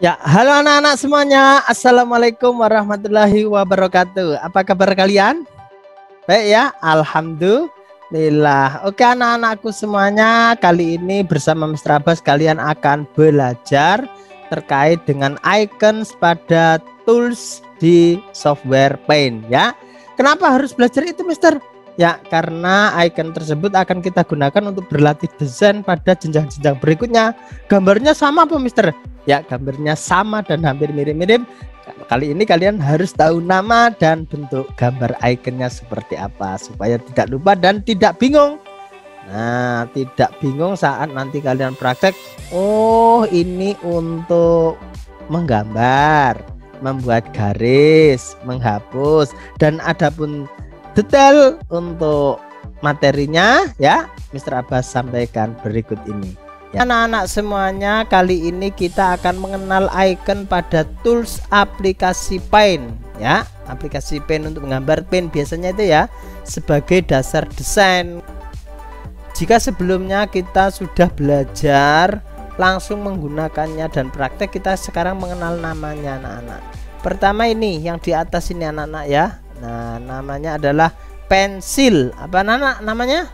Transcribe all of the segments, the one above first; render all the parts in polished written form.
Ya, halo anak-anak semuanya. Assalamualaikum warahmatullahi wabarakatuh. Apa kabar kalian? Baik ya, alhamdulillah. Oke anak-anakku semuanya, kali ini bersama Mr. Abbas kalian akan belajar terkait dengan icons pada tools di software Paint ya. Kenapa harus belajar itu, Mister? Ya, karena icon tersebut akan kita gunakan untuk berlatih desain pada jenjang-jenjang berikutnya. Gambarnya sama apa, Mister? Ya, gambarnya sama dan hampir mirip-mirip. Kali ini kalian harus tahu nama dan bentuk gambar ikonnya seperti apa supaya tidak lupa dan tidak bingung. Nah, tidak bingung saat nanti kalian praktek. Oh, ini untuk menggambar, membuat garis, menghapus, dan adapun detail untuk materinya ya Mr. Abbas sampaikan berikut ini. Anak-anak semuanya, kali ini kita akan mengenal icon pada tools aplikasi Paint ya. Aplikasi Paint untuk menggambar Paint biasanya itu ya sebagai dasar desain. Jika sebelumnya kita sudah belajar langsung menggunakannya dan praktek, kita sekarang mengenal namanya anak-anak. Pertama ini yang di atas ini anak-anak ya. Nah, namanya adalah pensil. Apa namanya?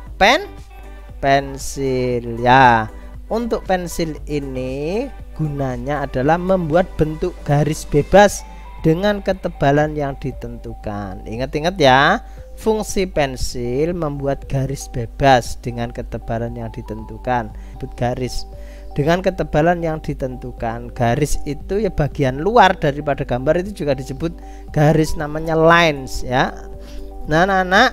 Pensil ya. Untuk pensil ini gunanya adalah membuat bentuk garis bebas dengan ketebalan yang ditentukan. Ingat-ingat ya, fungsi pensil membuat garis bebas dengan ketebalan yang ditentukan. Garis dengan ketebalan yang ditentukan. Garis itu ya bagian luar daripada gambar, itu juga disebut garis, namanya lines ya. Nah anak-anak,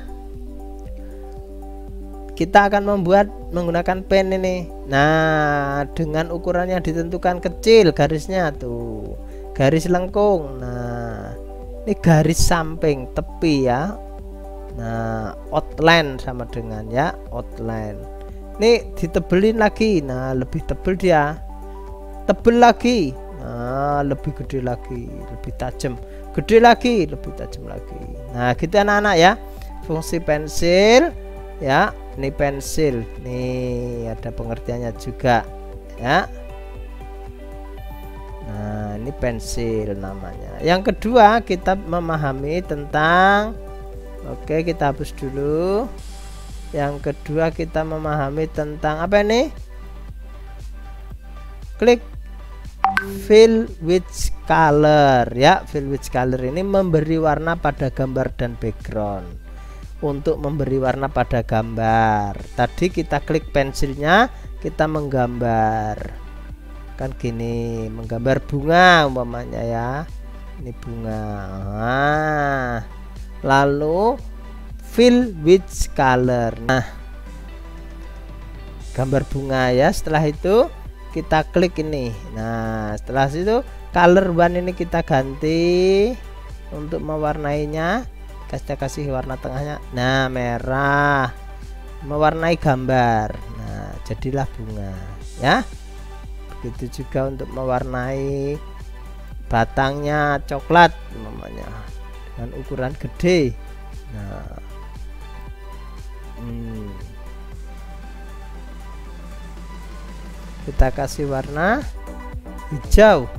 kita akan menggunakan pen ini. Nah, dengan ukuran yang ditentukan kecil garisnya tuh, garis lengkung. Nah, ini garis samping tepi ya. Nah, outline sama dengan ya outline. Ini ditebelin lagi. Nah, lebih tebel dia. Tebel lagi. Nah, lebih gede lagi, lebih tajam. Gede lagi, lebih tajam lagi. Nah, gitu anak-anak ya. Fungsi pensil ya. Ini pensil. Nih, ada pengertiannya juga ya. Nah, ini pensil namanya. Yang kedua, kita memahami tentang, oke, kita hapus dulu. Yang kedua, kita memahami tentang apa ini? Klik fill with color ya. Fill with color ini memberi warna pada gambar dan background. Untuk memberi warna pada gambar, tadi kita klik pensilnya, kita menggambar kan gini, menggambar bunga umpamanya ya. Ini bunga. Nah, lalu fill with color. Nah, gambar bunga ya. Setelah itu kita klik ini. Nah, setelah itu color one ini kita ganti untuk mewarnainya. Kita kasih warna tengahnya. Nah, merah, mewarnai gambar. Nah, jadilah bunga ya. Begitu juga untuk mewarnai batangnya coklat umpamanya dengan ukuran gede. Nah, kita kasih warna hijau.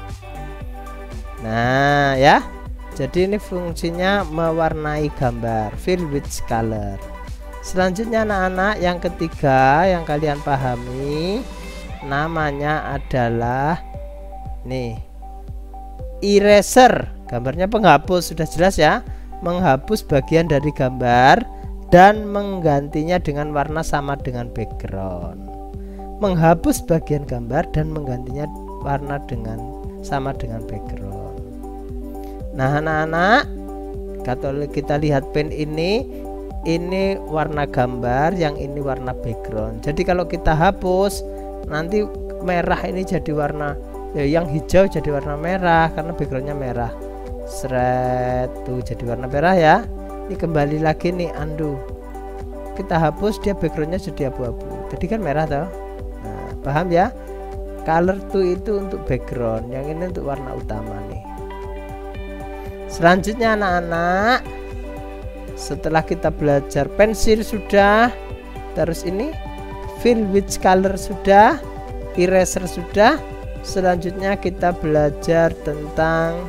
Nah ya, jadi ini fungsinya mewarnai gambar, fill with color. Selanjutnya anak-anak, yang ketiga yang kalian pahami namanya adalah nih eraser. Gambarnya penghapus, sudah jelas ya, menghapus bagian dari gambar dan menggantinya dengan warna sama dengan background. Menghapus bagian gambar dan menggantinya warna sama dengan background. Nah anak-anak, kalau kita lihat pen ini warna gambar, yang ini warna background. Jadi kalau kita hapus, nanti merah ini jadi warna ya, yang hijau jadi warna merah karena backgroundnya merah. Seret tuh jadi warna merah ya. Ini kembali lagi nih, undo. Kita hapus, dia backgroundnya jadi abu-abu. Tadi kan merah toh. Nah, paham ya? Color tuh itu untuk background, yang ini untuk warna utama nih. Selanjutnya anak-anak, setelah kita belajar pensil sudah, terus ini fill with color sudah, eraser sudah, Selanjutnya kita belajar tentang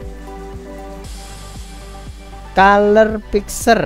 color picture.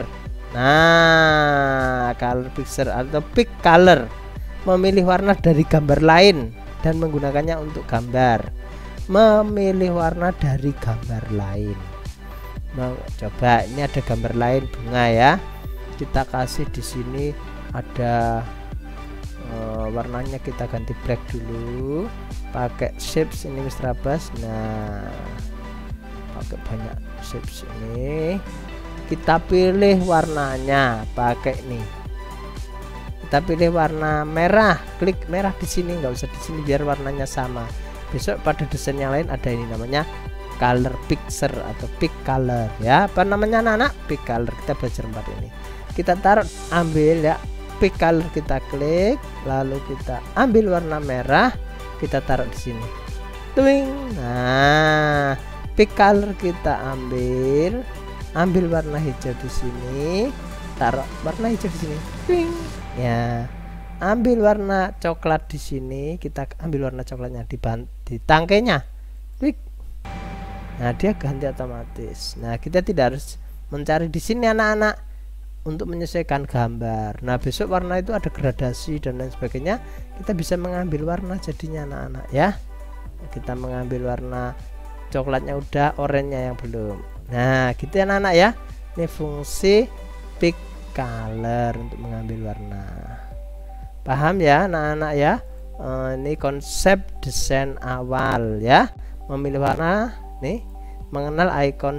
Nah, color picture atau pick color, memilih warna dari gambar lain dan menggunakannya untuk gambar. Memilih warna dari gambar lain. Nah, coba ini ada gambar lain bunga ya. Kita kasih di sini ada warnanya, kita ganti black dulu. Pakai shapes ini Mr. Abbas. Nah, pakai banyak shapes ini. Kita pilih warnanya, pakai nih. Kita pilih warna merah, klik merah di sini, nggak usah di sini biar warnanya sama. Besok pada desain yang lain ada ini namanya color picture atau pick color ya. Apa namanya anak-anak? Pick color. Kita belajar 4 ini. Kita taruh, ambil ya pick color, kita klik, lalu kita ambil warna merah, kita taruh di sini. Twing. Nah, pick color kita ambil warna hijau di sini, taruh warna hijau di sini. Twing. Ya. Ambil warna coklat di sini, kita ambil warna coklatnya di tangkainya. Twing. Nah, dia ganti otomatis. Nah, kita tidak harus mencari di sini anak-anak untuk menyesuaikan gambar. Nah, besok warna itu ada gradasi dan lain sebagainya. Kita bisa mengambil warna jadinya anak-anak ya. Kita mengambil warna coklatnya udah, oranye yang belum. Nah, gitu ya anak-anak ya. Ini fungsi pick color untuk mengambil warna. Paham ya anak-anak ya? Ini konsep desain awal ya. Memilih warna nih, mengenal icon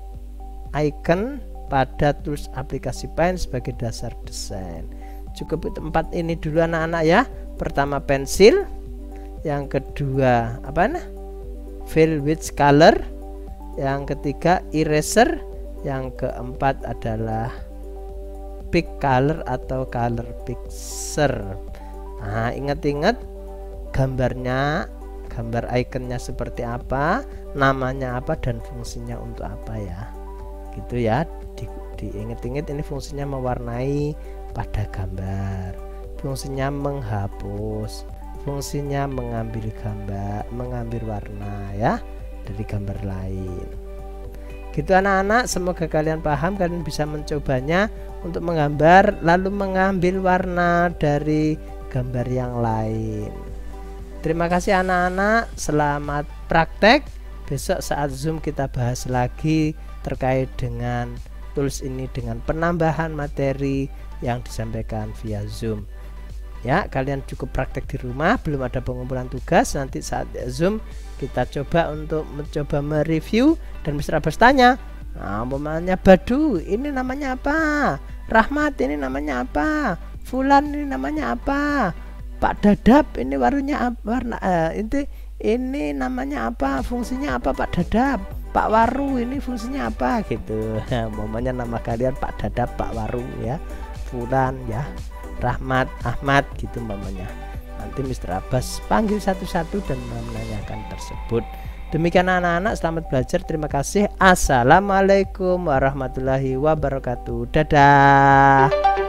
pada tools aplikasi Paint sebagai dasar desain. Cukup 4 ini dulu anak-anak ya. Pertama pensil, yang kedua apa nah? Fill with color, yang ketiga eraser, yang keempat adalah pick color atau color picture. Nah, ingat-ingat gambarnya, gambar ikonnya seperti apa, namanya apa, dan fungsinya untuk apa ya, gitu ya. Diingat-ingat ini fungsinya mewarnai pada gambar, fungsinya menghapus, fungsinya mengambil gambar, mengambil warna ya dari gambar lain. Gitu anak-anak, semoga kalian paham, kalian bisa mencobanya untuk menggambar lalu mengambil warna dari gambar yang lain. Terima kasih anak-anak, selamat praktek. Besok saat Zoom kita bahas lagi terkait dengan tools ini dengan penambahan materi yang disampaikan via Zoom. Ya, kalian cukup praktek di rumah, belum ada pengumpulan tugas. Nanti saat Zoom kita coba untuk mencoba mereview dan Mr. Abbas tanya, nah, umpamanya Badu ini namanya apa, Rahmat ini namanya apa, Fulan ini namanya apa, Pak Dadap ini warna ini namanya apa, fungsinya apa Pak Dadap, Pak Waru ini fungsinya apa gitu. Umpamanya nama kalian Pak Dadap, Pak Waru ya, Fulan ya, Rahmat, Ahmad gitu umpamanya. Nanti Mr. Abbas panggil satu-satu dan menanyakan tersebut. Demikian anak-anak, selamat belajar. Terima kasih. Assalamualaikum warahmatullahi wabarakatuh. Dadah.